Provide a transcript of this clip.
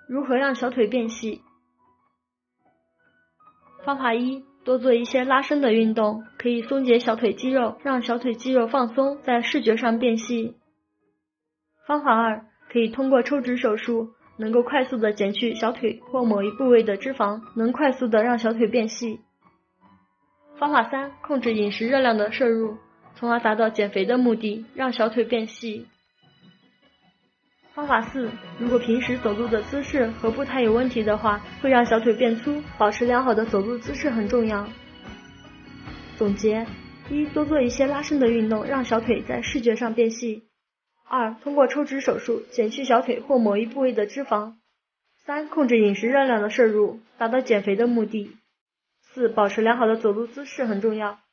如何让小腿变细？方法一，多做一些拉伸的运动，可以松解小腿肌肉，让小腿肌肉放松，在视觉上变细。方法二，可以通过抽脂手术，能够快速的减去小腿或某一部位的脂肪，能快速的让小腿变细。方法三，控制饮食热量的摄入，从而达到减肥的目的，让小腿变细。方法四，如果平时走路的姿势和步态有问题的话，会让小腿变粗，保持良好的走路姿势很重要。总结：一，多做一些拉伸的运动，让小腿在视觉上变细。二，通过抽脂手术减去小腿或某一部位的脂肪。三，控制饮食热量的摄入，达到减肥的目的。四，保持良好的走路姿势很重要。